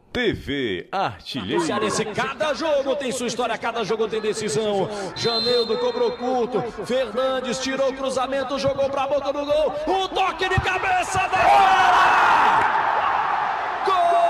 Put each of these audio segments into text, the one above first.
TV Artilheiro. Cearense, cada jogo tem sua história, cada jogo tem decisão. Janildo cobrou curto, Fernandes tirou o cruzamento, jogou pra boca do gol. Um toque de cabeça da fora! Gol!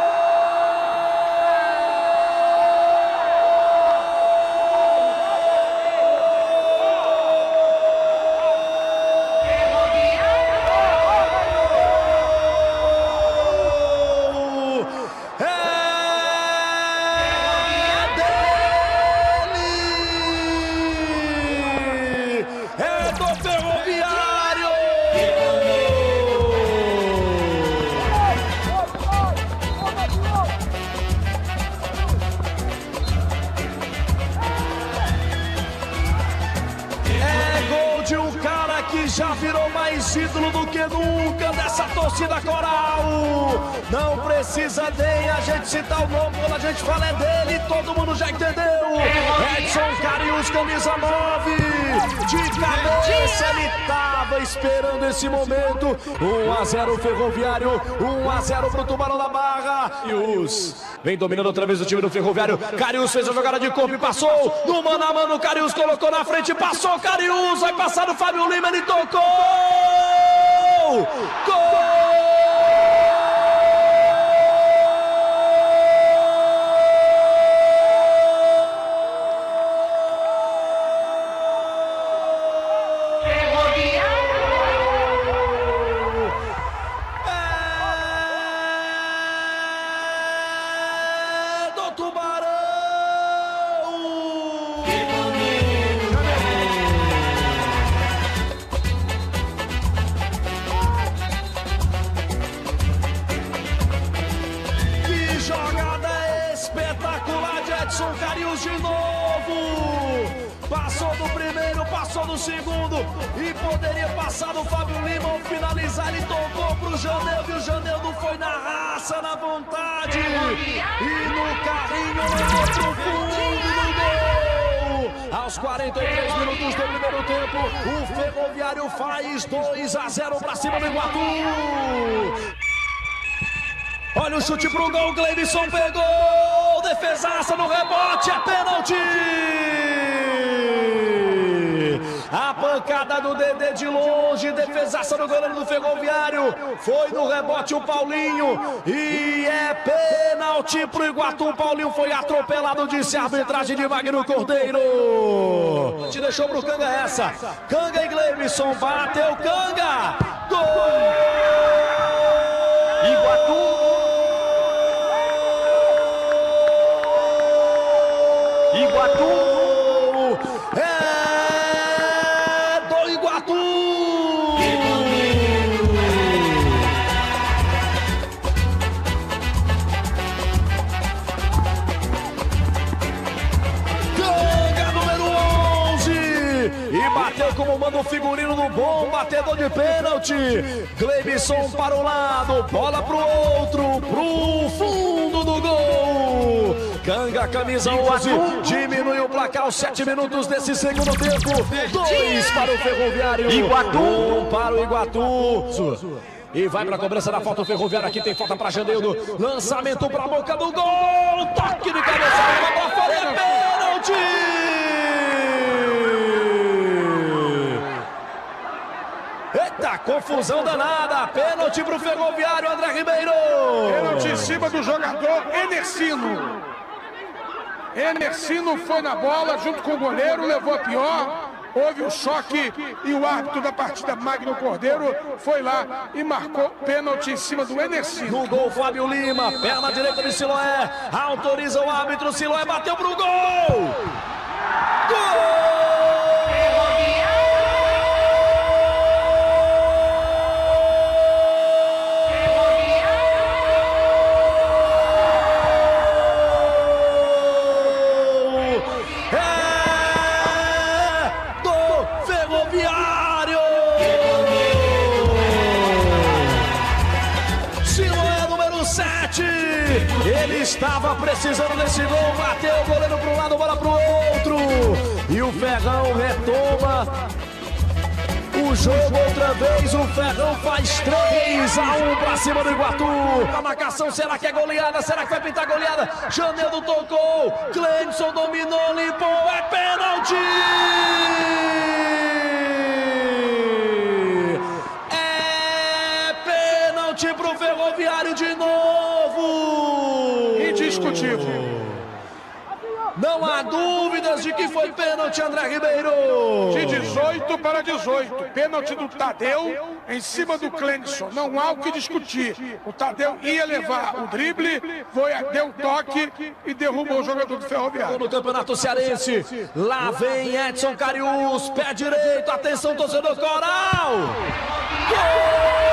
Que já virou mais ídolo do que nunca dessa torcida coral. Não precisa nem a gente citar o nome, quando a gente fala é dele, todo mundo já entendeu. Edson Carius, camisa 9, de cabeça, ele tava esperando esse momento. 1-0 Ferroviário, 1-0 pro Tubarão da Barra. Carius vem dominando outra vez o time do Ferroviário. Carius fez a jogada de corpo e passou. No mano a mano, Carius colocou na frente, passou Carius, vai passar no Fábio Lima, ele tocou! Gol! Edson Carius de novo, passou do primeiro, passou do segundo e poderia passar do Fábio Lima ao finalizar, ele tocou pro Janildo e o Janildo foi na raça, na vontade e no carrinho levou pro fundo do gol. Aos 43 minutos do primeiro tempo, o Ferroviário faz 2-0 pra cima do Iguatu. Olha o chute pro gol, Gleibson pegou, defesaça no rebote, é pênalti! A pancada do Dedê de longe, defesaça no goleiro do Ferroviário, foi no rebote o Paulinho, e é pênalti pro Iguatu, o Paulinho foi atropelado, disse a arbitragem de Wagner Cordeiro. Te deixou pro Canga essa, Canga e Gleibson, bateu Canga, gol! Iguatu! Iguatu é do Iguatu. Canga número 11 e bateu como manda o figurino do bom batedor de pênalti. Gleibson para o lado, bola pro outro, pro fundo do gol. Canga, camisa 11, diminui o placar aos 7 minutos desse segundo tempo. 2 para o Ferroviário, Iguatu. 1 para o Iguatu. E vai para a cobrança da falta o Ferroviário, aqui tem falta para Janildo. Lançamento para a boca do gol, toque de cabeça, para fora, é pênalti! Eita, confusão danada, pênalti para o Ferroviário, André Ribeiro. Pênalti em cima do jogador Enercino. Enercino foi na bola junto com o goleiro, levou a pior, houve um choque e o árbitro da partida, Wagner Cordeiro, foi lá e marcou pênalti em cima do Enercino. No gol, Fábio Lima, perna direita de Siloé, autoriza o árbitro, Siloé bateu pro gol! Gol! Ele estava precisando desse gol, bateu o goleiro para um lado, bola para o outro. E o Ferrão retoma o jogo outra vez, o Ferrão faz 3-1 pra cima do Iguatu. A marcação, será que é goleada? Será que vai pintar goleada? Janeldo tocou, Cleidson dominou, limpou, é pênalti! É pênalti pro Ferroviário de novo! Indiscutível. Não há dúvidas de que foi pênalti, André Ribeiro. De 18 para 18. Pênalti do Tadeu em cima do Cleidson. Não há o que discutir. O Tadeu ia levar o drible, deu toque e derrubou o jogador do Ferroviário. No Campeonato Cearense, lá vem Edson Carius, pé direito, atenção torcedor Coral. Gol!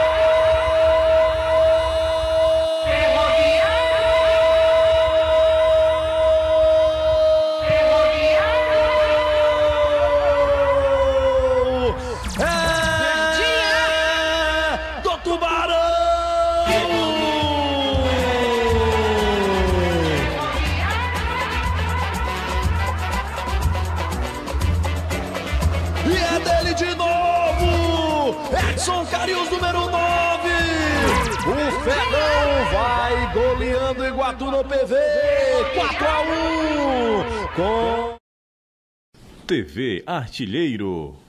E é dele de novo, Edson Carius, número 9. O Ferrão vai goleando o Iguatu no PV, 4-1. Com TV Artilheiro.